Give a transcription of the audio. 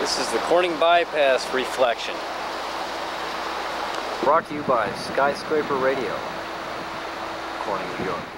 This is the Corning Bypass reflection. Brought to you by Skyscraper Radio, Corning, New York.